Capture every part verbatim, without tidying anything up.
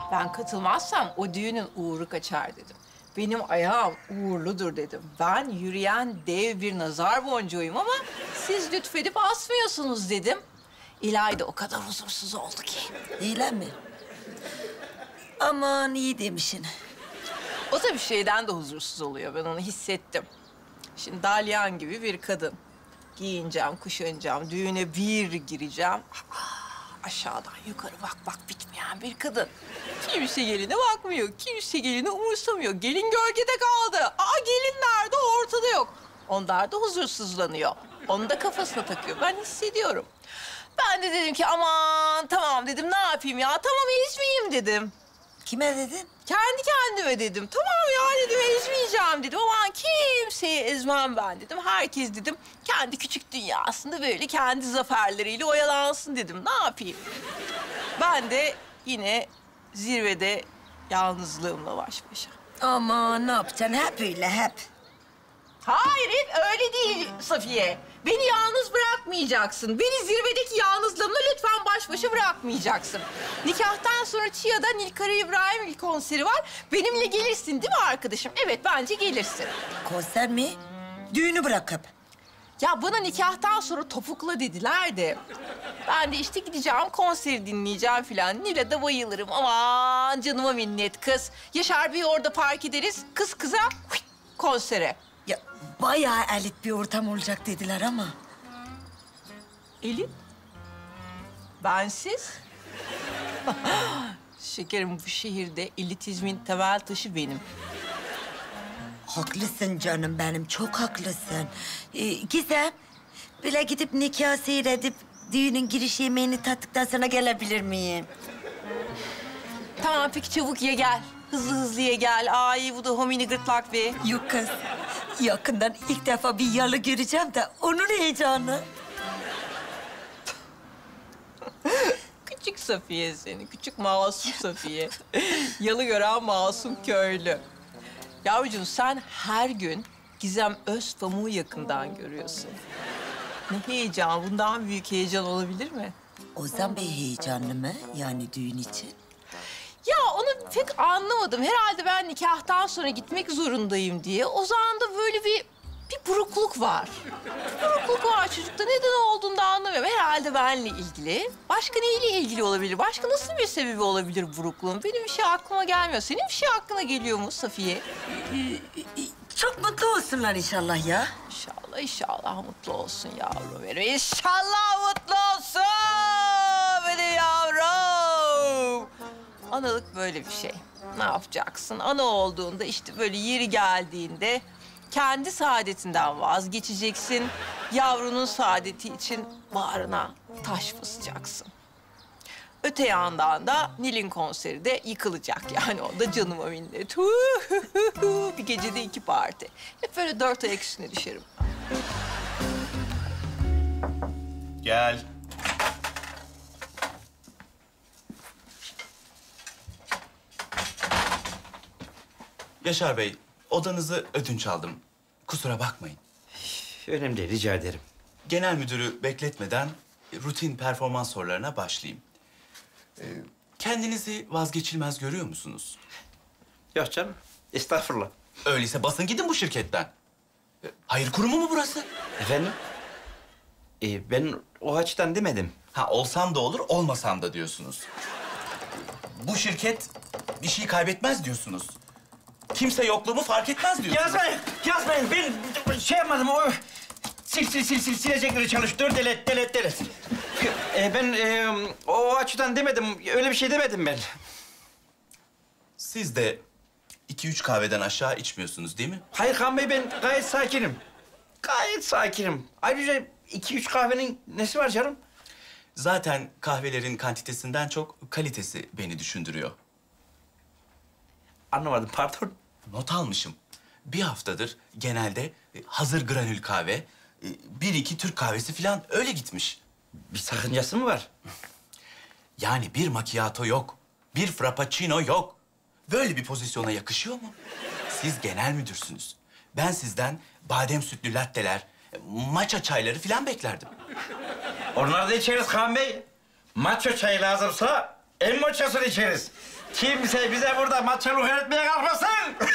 Ben katılmazsam o düğünün uğuru kaçar dedim. Benim ayağım uğurludur dedim. Ben yürüyen dev bir nazar boncuğuyum ama siz lütfedip asmıyorsunuz dedim. İlayda o kadar huzursuz oldu ki. İyiler mi? Aman iyi demişsin. O da bir şeyden de huzursuz oluyor. Ben onu hissettim. Şimdi Dalyan gibi bir kadın. Giyineceğim, kuşanacağım, düğüne bir gireceğim. Aşağıdan yukarı bak bak bitmeyen bir kadın. Kimse geline bakmıyor, kimse gelini umursamıyor. Gelin gölgede kaldı. Aa gelin nerede? Ortada yok. Onlar da huzursuzlanıyor. Onu da kafasına takıyor. Ben hissediyorum. Ben de dedim ki aman tamam dedim ne yapayım ya? Tamam ezmeyeyim dedim. Kime dedin? Kendi kendime dedim. Tamam ya dedim ezmeyeceğim dedim. Aman kimseyi ezmem ben dedim. Herkes dedim kendi küçük dünyasında böyle kendi zaferleriyle oyalansın dedim. Ne yapayım? Ben de yine zirvede yalnızlığımla baş başa. Aman ne yapacaksın? Hep öyle hep. Hayır hep öyle değil Safiye. Beni yalnız bırakmayacaksın. Beni zirvedeki yalnızlığımla lütfen baş başa bırakmayacaksın. Nikahtan sonra Çiğa'da Nilkara İbrahimgil konseri var. Benimle gelirsin değil mi arkadaşım? Evet bence gelirsin. Konser mi? Düğünü bırakıp. Ya bana nikahtan sonra topukla dediler de... Ben de işte gideceğim, konseri dinleyeceğim filan. Nil'e de bayılırım. Aman canıma minnet kız. Yaşar Bey'i orada park ederiz. Kız kıza hıt, konsere. Ya bayağı elit bir ortam olacak dediler ama. Elit? Bensiz? Şekerim bu şehirde elitizmin temel taşı benim. Haklısın canım benim, çok haklısın. Ee, Gizem, böyle gidip nikah seyredip düğünün giriş yemeğini tattıktan sonra gelebilir miyim? Tamam peki çabuk ye gel. Hızlı hızlı ye gel. Ay bu da homini gırtlak be. Yok kız, yakından ilk defa bir yalı göreceğim de onun heyecanı. Küçük Safiye seni, küçük masum Safiye. Yalı gören masum köylü. Yavrucuğum sen her gün Gizem Özpamuk'u yakından görüyorsun. Ne heyecan, bundan büyük heyecan olabilir mi? Ozan Bey heyecanlı mı yani düğün için? Ya onu pek anlamadım. Herhalde ben nikahtan sonra gitmek zorundayım diye. Ozan'da böyle bir, bir burukluk var. Bir burukluk var çocukta. Neden olduğunu da anlamıyorum. Herhalde benle ilgili. Başka neyle ilgili olabilir? Başka nasıl bir sebebi olabilir burukluğun? Benim bir şey aklıma gelmiyor. Senin bir şey aklına geliyor mu Safiye? Çok mutlu olsunlar inşallah ya. İnşallah, inşallah mutlu olsun yavrum benim. İnşallah mutlu olsun benim yavrum. Analık böyle bir şey. Ne yapacaksın? Ana olduğunda işte böyle yeri geldiğinde kendi saadetinden vazgeçeceksin. Yavrunun saadeti için bağrına taş basacaksın. Öte yandan da Nil'in konseri de yıkılacak yani. O da canıma minnet. Bir gecede iki parti. Hep böyle dört ayak üstüne düşerim. Gel. Yaşar Bey, odanızı ödünç aldım. Kusura bakmayın. Önemli değil, rica ederim. Genel müdürü bekletmeden rutin performans sorularına başlayayım. Ee, kendinizi vazgeçilmez görüyor musunuz? Yok canım, estağfurullah. Öyleyse basın gidin bu şirketten. Ee, Hayır kurumu mu burası? Efendim? Ee, ben o açıdan demedim. Ha olsam da olur, olmasam da diyorsunuz. Bu şirket bir şey kaybetmez diyorsunuz. Kimse yokluğumu fark etmez diyorsunuz. Yazmayın, yazmayın. Ben şey yapmadım, o... Sil, sil, sil, sil, silecekleri çalıştır, delet, delet, delet. Ee, ben e, o açıdan demedim, öyle bir şey demedim ben. Siz de iki üç kahveden aşağı içmiyorsunuz değil mi? Hayır Kaan Bey, ben gayet sakinim. Gayet sakinim. Ayrıca iki üç kahvenin nesi var canım? Zaten kahvelerin kantitesinden çok kalitesi beni düşündürüyor. Anlamadım, pardon. Not almışım. Bir haftadır genelde hazır granül kahve, bir iki Türk kahvesi falan öyle gitmiş. Bir sakıncası mı var? Yani bir macchiato yok, bir frappuccino yok. Böyle bir pozisyona yakışıyor mu? Siz genel müdürsünüz. Ben sizden badem sütlü latteler, matcha çayları falan beklerdim. Onları da içeriz Kaan Bey. Maço çayı lazımsa en maçosunu içeriz. Kimse bize burada maçalık öğretmeye kalkmasın.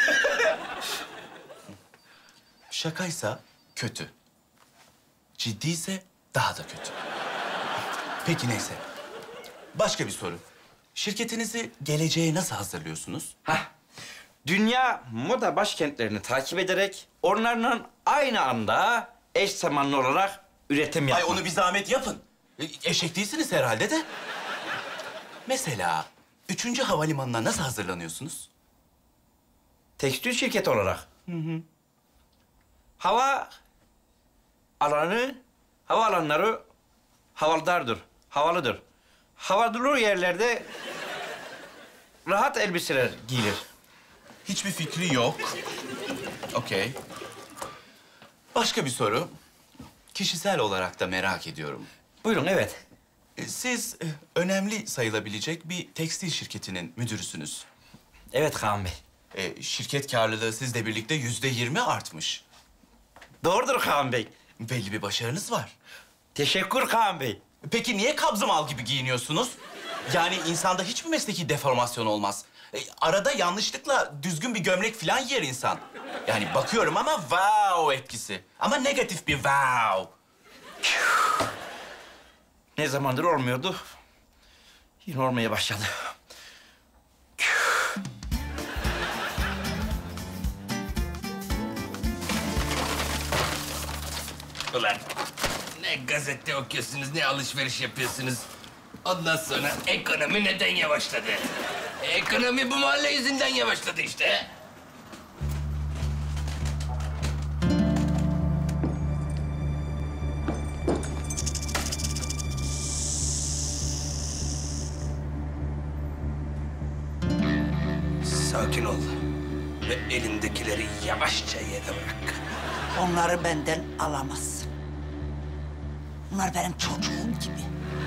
Şakaysa kötü. Ciddiyse daha da kötü. Peki neyse. Başka bir soru. Şirketinizi geleceğe nasıl hazırlıyorsunuz? Hah. Dünya moda başkentlerini takip ederek onlarla aynı anda eş zamanlı olarak üretim Ay yapmak. onu bir zahmet yapın. E, Eşek değilsiniz herhalde de. Mesela üçüncü havalimanına nasıl hazırlanıyorsunuz? Tekstil şirketi olarak. Hı hı. Hava alanı, hava alanları havalıdardır, havalıdır. Havalı yerlerde rahat elbiseler giyilir. Hiçbir fikri yok. Okey. Başka bir soru. Kişisel olarak da merak ediyorum. Buyurun, evet. E, Siz e, önemli sayılabilecek bir tekstil şirketinin müdürüsünüz. Evet Kaan Bey. E, şirket karlılığı sizle birlikte yüzde yirmi artmış. Doğrudur Kaan Bey. Belli bir başarınız var. Teşekkür Kaan Bey. Peki niye kabzımal gibi giyiniyorsunuz? Yani insanda hiçbir mesleki deformasyon olmaz. E, arada yanlışlıkla düzgün bir gömlek falan giyer insan. Yani bakıyorum ama wow etkisi. Ama negatif bir wow. Ne zamandır olmuyordu. Yine olmaya başladı. Ulan ne gazete okuyorsunuz, ne alışveriş yapıyorsunuz. Ondan sonra ekonomi neden yavaşladı? Ekonomi bu mahalle yüzünden yavaşladı işte. Sakin ol ve elindekileri yavaşça yere bırak. Onları benden alamazsın. Bunlar benim çocuğum gibi.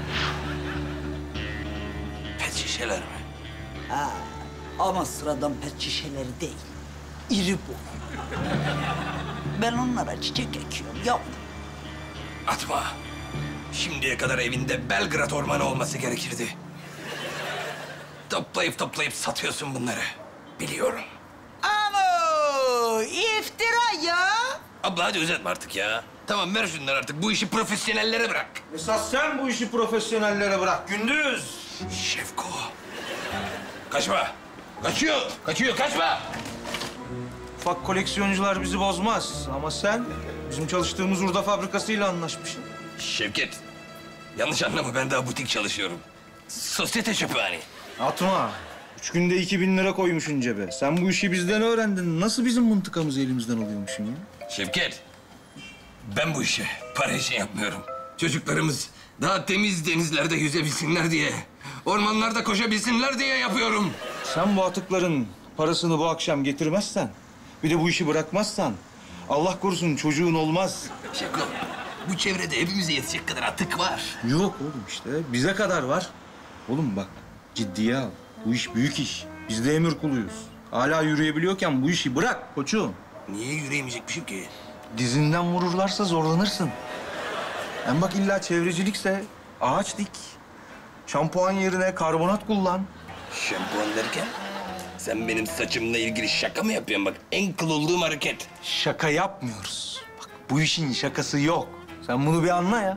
Pet şişeler mi? Ha, ama sıradan pet şişeleri değil. İri bu. Ben onlara çiçek ekiyorum yavrum. Atma. Şimdiye kadar evinde Belgrad ormanı olması gerekirdi. Toplayıp toplayıp satıyorsun bunları. Biliyorum. Ama iftira ya. Abla hadi uzatma artık ya. Tamam ver şunları artık. Bu işi profesyonellere bırak. Esas sen bu işi profesyonellere bırak Gündüz. Şefko. Kaçma. Kaçıyor. Kaçıyor. Kaçma. Ufak koleksiyoncular bizi bozmaz ama sen bizim çalıştığımız hurda fabrikasıyla anlaşmışsın. Şevket. Yanlış anlama, ben daha butik çalışıyorum. Sosyete çöpü hani. Atma. Üç günde iki bin lira koymuşsun cebe. Sen bu işi bizden öğrendin. Nasıl bizim mıntıkamızı elimizden alıyormuşsun ya? Şevket. Ben bu işi para için yapmıyorum. Çocuklarımız daha temiz denizlerde yüzebilsinler diye, ormanlarda koşabilsinler diye yapıyorum. Sen bu atıkların parasını bu akşam getirmezsen, bir de bu işi bırakmazsan, Allah korusun çocuğun olmaz. Şevko, bu çevrede hepimize yetecek kadar atık var. Yok oğlum işte. Bize kadar var. Oğlum bak ciddiye al. Bu iş büyük iş. Biz de emir kuluyuz. Hala yürüyebiliyorken bu işi bırak koçum. Niye yürüyemeyecekmişim ki? Dizinden vururlarsa zorlanırsın. Hem bak illa çevrecilikse ağaç dik. Şampuan yerine karbonat kullan. Şampuan derken sen benim saçımla ilgili şaka mı yapıyorsun? Bak en kıl olduğum hareket. Şaka yapmıyoruz. Bak bu işin şakası yok. Sen bunu bir anla ya.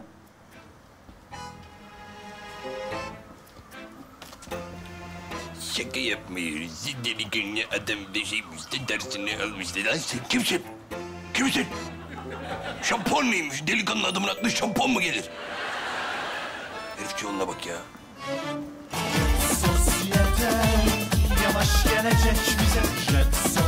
Şaka yapmıyoruz. Delikanlı adam bir şeymiş de dersini almıştı. Lan sen kimsin? Kimsin? Şampuan neymiş? Delikanlı adamın aklına şampuan mı gelir? Herif yoluna bak ya. Sosyete yavaş gelecek bize. Jet